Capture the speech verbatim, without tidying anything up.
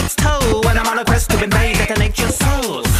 its toe when I'm on a quest to invade, detonate your souls.